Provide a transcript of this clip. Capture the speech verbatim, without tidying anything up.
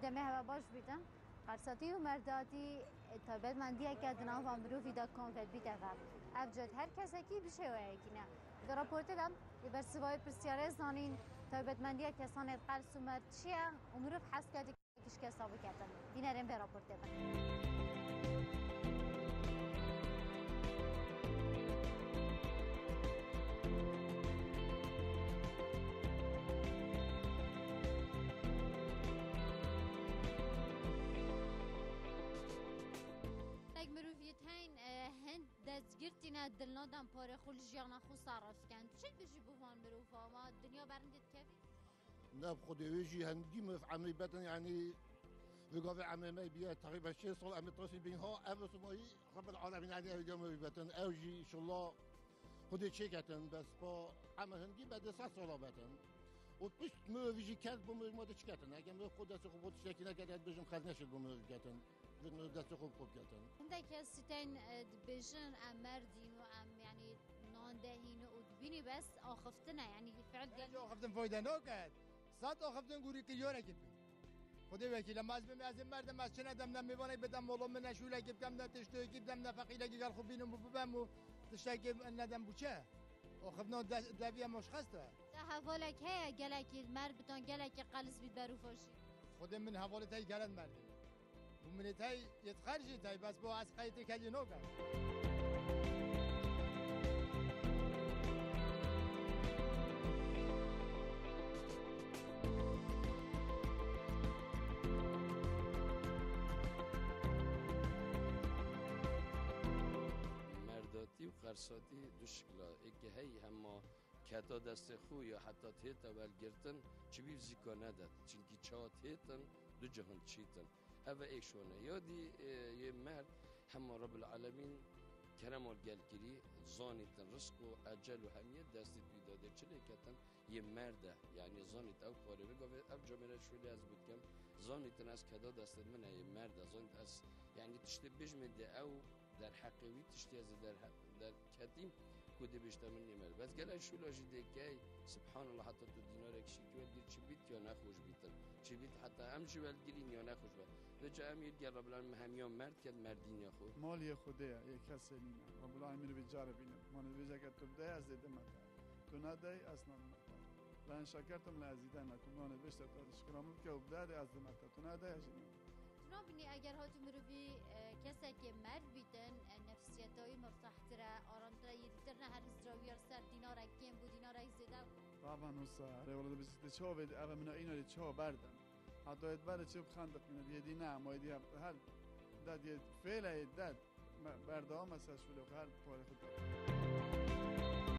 دمه هوا باش بیتن قرصاتی و مرداتی تایبت مندیه که دناو امروزی دا کانفت بیته و افجد هر کسی کی بشه و یکینا در راپورت دم بر سوای پرسیاره زانین تایبت مندیه کسان قرص و مرد چیه امروز حس کرد کش کسابی کردن دینرم به راپورت دم دستگیرتینا دلنادم پاره خول جیانا خو صرف کن چه بجی بوان مروفا ما دنیا برندت کفی نه بخود ویجی هندی مف عمی بدن یعنی وقاف عمی ما بیا تقریبا شش سال عمی ترسی بینها اول سمایی رب العالمین یعنی اليوم بدن اوجی ان شاء الله خود چیکتن بس با عمی هندی بعد سه سال بدن و پیش مو ویجی کرد بوم ما چیکتن اگه مو خود دست خود شکی نکرد بجم خرج نشد بوم کتن دست خوب خوب کردن. عندك ستين دبيجن أم مردين وأم يعني ناندهين ودبيني بس آخفتنا يعني فعل قال. آخفتن فايدة ناكد. صد آخفتن قولي كيارة كتبي. خدي وكيل لما أزبي مازن مردم ماز شنو دم دم ميواني بدم والله من نشوله كتبم ده تشتوي كتبم ده فقيلة كي قال خبينه ببامو تشتكي أن دم بوشة. آخفتنا دافيا مش خسته. هفالك هي قالك المرد بتون قالك قلص بيدبروفاشي. خدي من هفالك هي قالت مردم. ومن تای يتخرجي تای بس با از قایت کلی نوکا مرداتی و قرصاتی دو شکلا اگه هی هما کتا دست خو یا حتی تیتا ولگرتن چی بیو زیکا نداد چونکی چا تیتن دو جهان چیتن اوه ایشونه یادی یه مرد همه رب العالمین کرم و گلگیری زانیتن رزق و اجل و همیت دستید بیداده چلی کتن یه مرده یعنی زانیت او پاره بگوه او جامعه شولی از بود کم زانیتن از کدا دستید من یه مرده زانیت از یعنی تشتی بجمده او در حقیقی تشتی از در در کتیم کودی بیشتر من نیمد بس گله شولاجی دیگه سبحان الله حتی تو دینار کشی که ولگیر چی بیت یا نخوش بیتن چی بیت حتی همچی ولگیرین یا نخوش بید و جا امیر گر رب العالمین همیان مرد کرد مردین یا خود مالی خوده یک کسی نیمه رب العالمین بیچاره بینه من بیچاره که تو ده از دیده متا تو نده اصلا متا لان شکرتم لازیدن نکن من بیشتر تا شکرامم که وبداد از متا تو نده اجنه نابني اگر هاتو مروی کسی که مرد بیتن نفسیتایی مرتاح تره آرام تره یدیترنه هر ازدراویار سر دینار اکیم بود دینار ایزیده طبعا نصا رولد بس تشوف اول من اینو تشوف بردم حتی ات برد چه بخندق من یدی نه ما یدی هر داد ید فعل داد برده ها مساج شده هر پاره خود